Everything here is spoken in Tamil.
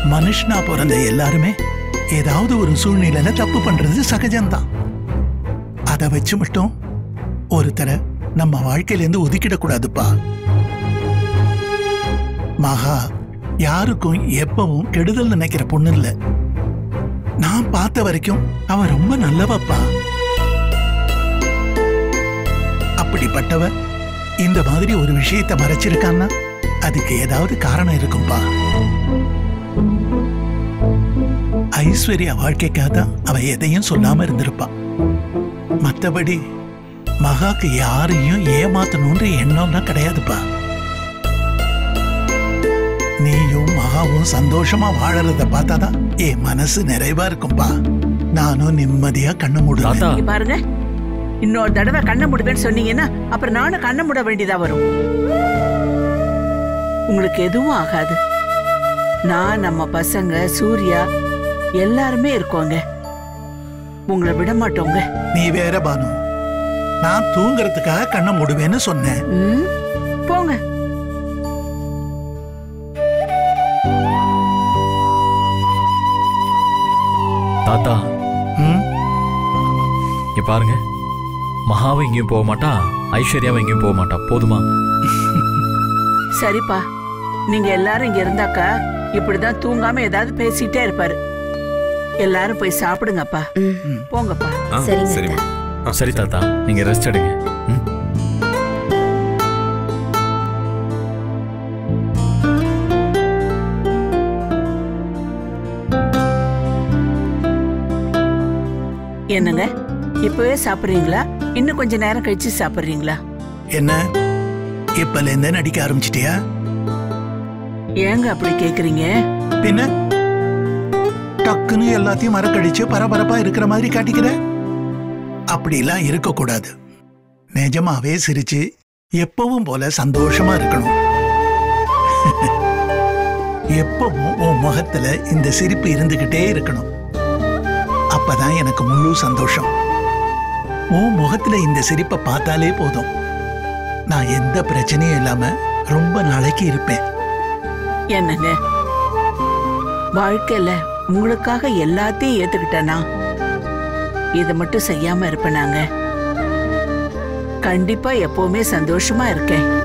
மனுஷனா பிறந்த எல்லாருமே ஏதாவது ஒரு சூழ்நிலையில தப்பு பண்றது சகஜம்தான். அதை வச்சு மட்டும் ஒருத்தரை நம்ம வாழ்க்கையில இருந்து ஒதுக்கிடக்கூடாதுப்பா. மகா யாருக்கும் எப்பவும் கெடுதல் நினைக்கிற பொண்ணு இல்ல. நான் பார்த்த வரைக்கும் அவன் ரொம்ப நல்லவப்பா. அப்படிப்பட்டவ இந்த மாதிரி ஒரு விஷயத்தை மறைச்சிருக்கான்னா அதுக்கு ஏதாவது காரணம் இருக்கும்பா. ஐஸ்வர்யா வாழ்க்கைக்காக தான் அவ எதையும் சொல்லாம இருந்திருப்பான். மற்றபடி மகாக்கு யாரையும் ஏமாத்தணும்ன்ற எண்ணம்லாம் கிடையாதுப்பா. நீயும் மகாவும் சந்தோஷமா வாழறத பார்த்தாதான் என் மனசு நிறைவா இருக்கும்பா. நானும் நிம்மதியா கண்ணு மூடுவேன். பாருங்க, இன்னொரு தடவை கண்ண மூடுவேன்னு சொன்னீங்கன்னா அப்புறம் நானும் கண்ண மூட வேண்டியதா வரும். உங்களுக்கு எதுவும் ஆகாது. நான், நம்ம பசங்க, சூர்யா எல்லாருமே இருக்கோங்க. உங்களை விட மாட்டோங்க. நீ வேற பானு, நான் தூங்குறதுக்காக கண்ண மூடுவேன்னு சொன்னேன். போங்க. தாத்தா, இங்க பாருங்க, மகாவும் எங்கேயும் போக மாட்டா, ஐஸ்வர்யாவும் எங்கேயும் போக மாட்டா. போதுமா? சரிப்பா, நீங்க எல்லாரும் இங்க இருந்தாக்கா இப்படிதான் தூங்காம ஏதாவது பேசிட்டே இருப்பாரு. எல்லாரும் போய் சாப்பிடுங்கப்பா. போங்கப்பா. சரி தாத்தா, நீங்க ரெஸ்ட் எடுங்க. என்னங்க, இப்பவே சாப்பிடுறீங்களா? இன்னும் கொஞ்ச நேரம் கழிச்சு சாப்பிடுறீங்களா? என்ன இப்பல இருந்து நடிக்க ஆரம்பிச்சிட்டியா? ஏங்க அப்படி கேக்குறீங்க? பின்ன டக்குன்னு எல்லாத்தையும் மறக்கடிச்சு பரபரப்பா இருக்கிற மாதிரி காட்டிக்கிற. அப்படிலாம் இருக்க கூடாது. நிஜமாவே சிரிச்சு எப்பவும் போல சந்தோஷமா இருக்கணும். எப்பவும் உன் முகத்துல இந்த சிரிப்பு இருந்துகிட்டே இருக்கணும். அப்பதான் எனக்கு முழு சந்தோஷம். உன் முகத்துல இந்த சிரிப்பை பார்த்தாலே போதும். நான் எந்த பிரச்சனையும் இல்லாம ரொம்ப நாளைக்கு இருப்பேன். என்னங்க, வாழ்க்கையில உங்களுக்காக எல்லாத்தையும் ஏத்துக்கிட்டேனா இதை மட்டும் செய்யாம இருப்பேனாங்க? கண்டிப்பா எப்பவுமே சந்தோஷமா இருக்கேன்.